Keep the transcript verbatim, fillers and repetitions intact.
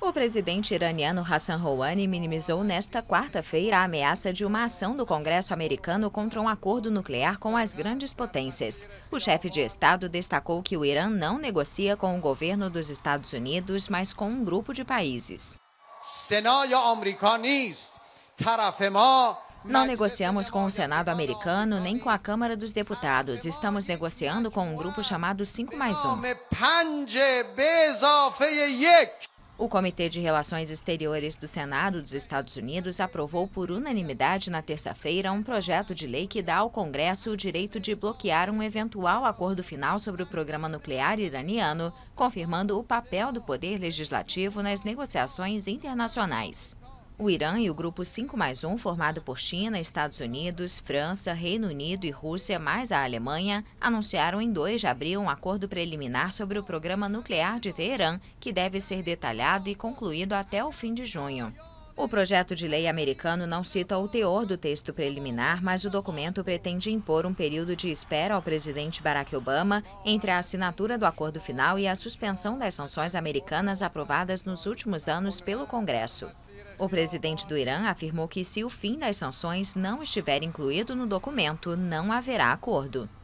O presidente iraniano Hassan Rouhani minimizou nesta quarta-feira a ameaça de uma ação do Congresso americano contra um acordo nuclear com as grandes potências. O chefe de Estado destacou que o Irã não negocia com o governo dos Estados Unidos, mas com um grupo de países. Não negociamos com o Senado americano nem com a Câmara dos Deputados. Estamos negociando com um grupo chamado cinco mais um. O Comitê de Relações Exteriores do Senado dos Estados Unidos aprovou por unanimidade na terça-feira um projeto de lei que dá ao Congresso o direito de bloquear um eventual acordo final sobre o programa nuclear iraniano, confirmando o papel do poder legislativo nas negociações internacionais. O Irã e o grupo cinco mais um, formado por China, Estados Unidos, França, Reino Unido e Rússia, mais a Alemanha, anunciaram em dois de abril um acordo preliminar sobre o programa nuclear de Teherã, que deve ser detalhado e concluído até o fim de junho. O projeto de lei americano não cita o teor do texto preliminar, mas o documento pretende impor um período de espera ao presidente Barack Obama entre a assinatura do acordo final e a suspensão das sanções americanas aprovadas nos últimos anos pelo Congresso. O presidente do Irã afirmou que, se o fim das sanções não estiver incluído no documento, não haverá acordo.